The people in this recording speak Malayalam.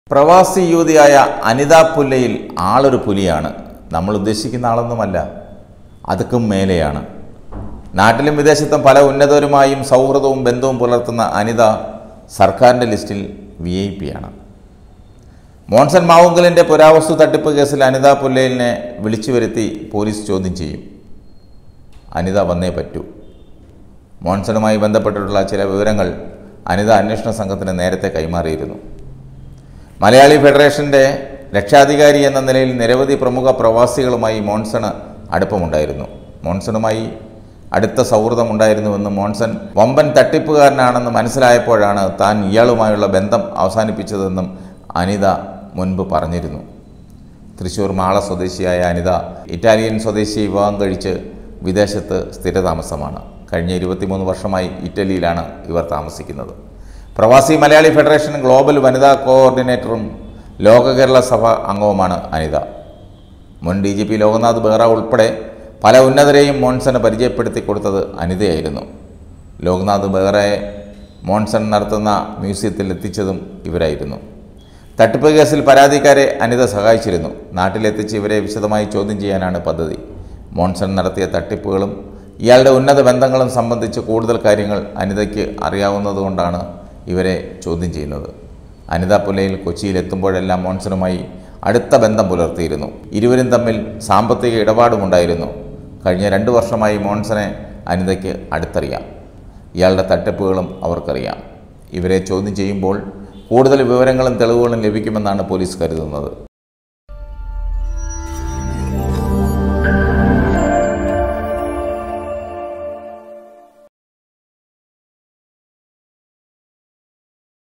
പ്രവാസി യുവതിയായ അനിത പുല്ലയിൽ ആളൊരു പുലിയാണ്. നമ്മൾ ഉദ്ദേശിക്കുന്ന ആളൊന്നുമല്ല, അതുക്കും മേലെയാണ്. നാട്ടിലും വിദേശത്തും പല ഉന്നതരുമായും സൗഹൃദവും ബന്ധവും പുലർത്തുന്ന അനിത സർക്കാരിൻ്റെ ലിസ്റ്റിൽ VIP ആണ്. മോൺസൺ മാവുങ്കലിൻ്റെ പുരാവസ്തു തട്ടിപ്പ് കേസിൽ അനിത പുല്ലയിലിനെ വിളിച്ചു വരുത്തി പോലീസ് ചോദ്യം ചെയ്യും. അനിത വന്നേ പറ്റൂ. മോൺസണുമായി ബന്ധപ്പെട്ടിട്ടുള്ള ചില വിവരങ്ങൾ അനിത അന്വേഷണ സംഘത്തിന് നേരത്തെ കൈമാറിയിരുന്നു. മലയാളി ഫെഡറേഷൻ്റെ രക്ഷാധികാരി എന്ന നിലയിൽ നിരവധി പ്രമുഖ പ്രവാസികളുമായി മോൺസണ് അടുപ്പമുണ്ടായിരുന്നു. മോൺസണുമായി അടുത്ത സൗഹൃദമുണ്ടായിരുന്നുവെന്നും മോൺസൺ വമ്പൻ തട്ടിപ്പുകാരനാണെന്ന് മനസ്സിലായപ്പോഴാണ് താൻ ഇയാളുമായുള്ള ബന്ധം അവസാനിപ്പിച്ചതെന്നും അനിത മുൻപ് പറഞ്ഞിരുന്നു. തൃശ്ശൂർ മാള സ്വദേശിയായ അനിത ഇറ്റാലിയൻ സ്വദേശിയെ വിവാഹം കഴിച്ച് വിദേശത്ത് സ്ഥിരതാമസമാണ്. കഴിഞ്ഞ 23 വർഷമായി ഇറ്റലിയിലാണ് ഇവർ താമസിക്കുന്നത്. പ്രവാസി മലയാളി ഫെഡറേഷൻ ഗ്ലോബൽ വനിതാ കോർഡിനേറ്ററും ലോക കേരള സഭ അംഗവുമാണ് അനിത. മുൻ DGP ലോക്നാഥ് ബെഹ്റ ഉൾപ്പെടെ പല ഉന്നതരെയും മോൺസണ് പരിചയപ്പെടുത്തി കൊടുത്തത് അനിതയായിരുന്നു. ലോക്നാഥ് ബെഹ്റയെ മോൺസൺ നടത്തുന്ന മ്യൂസിയത്തിൽ എത്തിച്ചതും ഇവരായിരുന്നു. തട്ടിപ്പ് കേസിൽ പരാതിക്കാരെ അനിത സഹായിച്ചിരുന്നു. നാട്ടിലെത്തിച്ച് ഇവരെ വിശദമായി ചോദ്യം ചെയ്യാനാണ് പദ്ധതി. മോൺസൺ നടത്തിയ തട്ടിപ്പുകളും ഇയാളുടെ ഉന്നത ബന്ധങ്ങളും സംബന്ധിച്ച് കൂടുതൽ കാര്യങ്ങൾ അനിതയ്ക്ക് അറിയാവുന്നതുകൊണ്ടാണ് ഇവരെ ചോദ്യം ചെയ്യുന്നത്. അനിത പുല്ലയിൽ കൊച്ചിയിലെത്തുമ്പോഴെല്ലാം മോൺസണുമായി അടുത്ത ബന്ധം പുലർത്തിയിരുന്നു. ഇരുവരും തമ്മിൽ സാമ്പത്തിക ഇടപാടുമുണ്ടായിരുന്നു. കഴിഞ്ഞ 2 വർഷമായി മോൺസനെ അനിതയ്ക്ക് അടുത്തറിയാം. ഇയാളുടെ തട്ടിപ്പുകളും അവർക്കറിയാം. ഇവരെ ചോദ്യം ചെയ്യുമ്പോൾ കൂടുതൽ വിവരങ്ങളും തെളിവുകളും ലഭിക്കുമെന്നാണ് പോലീസ് കരുതുന്നത്.